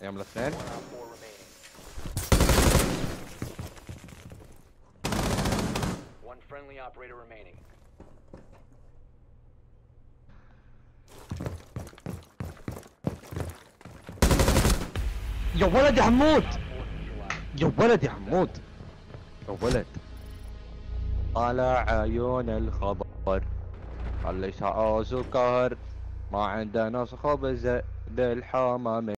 يوم الاثنين. يا ولد يا حمود، يا ولد يا حمود، يا ولد. طالع عيون الخبر خلي سعوز وقهر، ما عندنا خبز بالحمام.